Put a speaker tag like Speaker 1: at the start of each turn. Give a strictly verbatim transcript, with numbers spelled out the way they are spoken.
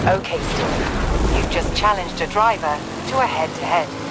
Speaker 1: Okay, Steve. You've just challenged a driver to a head-to-head.